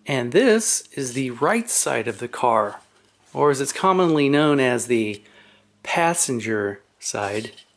And this is the right side of the car, or as it's commonly known as the passenger side.